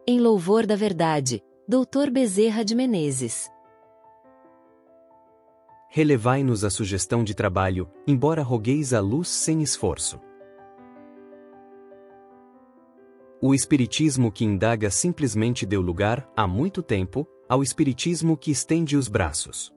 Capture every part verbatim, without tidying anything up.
Em louvor da verdade, doutor Bezerra de Menezes. Relevai-nos a sugestão de trabalho, embora rogueis a luz sem esforço. O espiritismo que indaga simplesmente deu lugar, há muito tempo, ao espiritismo que estende os braços.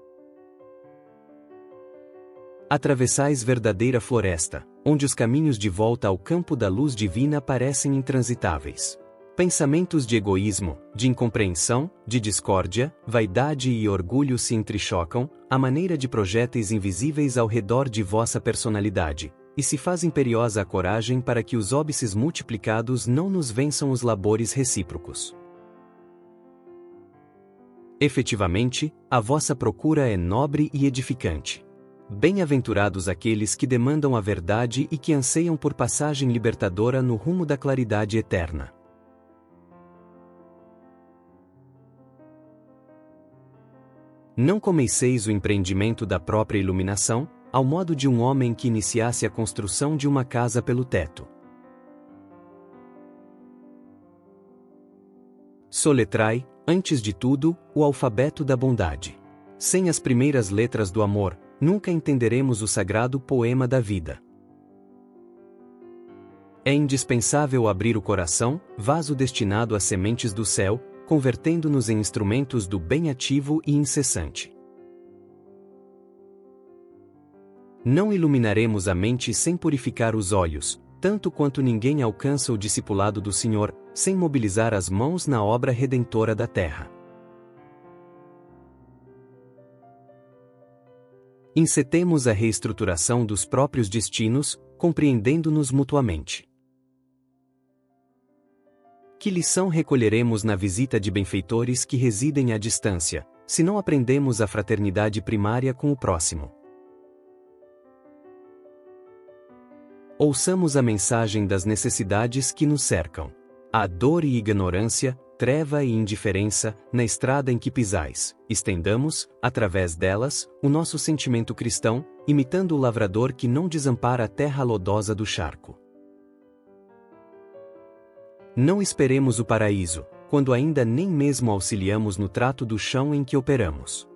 Atravessais verdadeira floresta, onde os caminhos de volta ao campo da luz divina parecem intransitáveis. Pensamentos de egoísmo, de incompreensão, de discórdia, vaidade e orgulho se entrechocam, à maneira de projéteis invisíveis ao redor de vossa personalidade, e se faz imperiosa a coragem para que os óbices multiplicados não nos vençam os labores recíprocos. Efetivamente, a vossa procura é nobre e edificante. Bem-aventurados aqueles que demandam a verdade e que anseiam por passagem libertadora no rumo da claridade eterna. Não comeceis o empreendimento da própria iluminação, ao modo de um homem que iniciasse a construção de uma casa pelo teto. Soletrai, antes de tudo, o alfabeto da bondade. Sem as primeiras letras do amor, nunca entenderemos o sagrado poema da vida. É indispensável abrir o coração, vaso destinado às sementes do céu, convertendo-nos em instrumentos do bem ativo e incessante. Não iluminaremos a mente sem purificar os olhos, tanto quanto ninguém alcança o discipulado do Senhor, sem mobilizar as mãos na obra redentora da terra. Encetemos a reestruturação dos próprios destinos, compreendendo-nos mutuamente. Que lição recolheremos na visita de benfeitores que residem à distância, se não aprendemos a fraternidade primária com o próximo? Ouçamos a mensagem das necessidades que nos cercam. Há dor e ignorância, treva e indiferença, na estrada em que pisais. Estendamos, através delas, o nosso sentimento cristão, imitando o lavrador que não desampara a terra lodosa do charco. Não esperemos o paraíso, quando ainda nem mesmo auxiliamos no trato do chão em que operamos.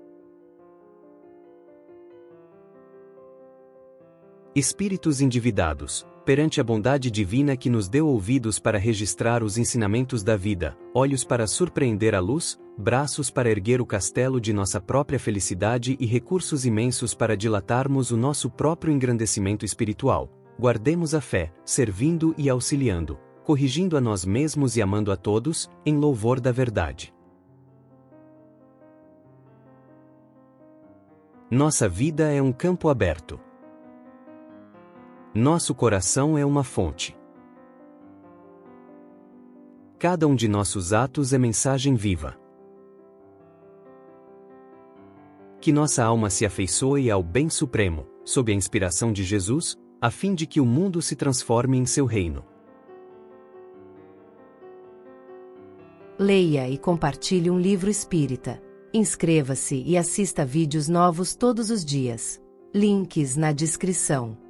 Espíritos endividados, perante a bondade divina que nos deu ouvidos para registrar os ensinamentos da vida, olhos para surpreender a luz, braços para erguer o castelo de nossa própria felicidade e recursos imensos para dilatarmos o nosso próprio engrandecimento espiritual, guardemos a fé, servindo e auxiliando, corrigindo a nós mesmos e amando a todos, em louvor da verdade. Nossa vida é um campo aberto. Nosso coração é uma fonte. Cada um de nossos atos é mensagem viva. Que nossa alma se afeiçoe ao bem supremo, sob a inspiração de Jesus, a fim de que o mundo se transforme em seu reino. Leia e compartilhe um livro espírita. Inscreva-se e assista vídeos novos todos os dias. Links na descrição.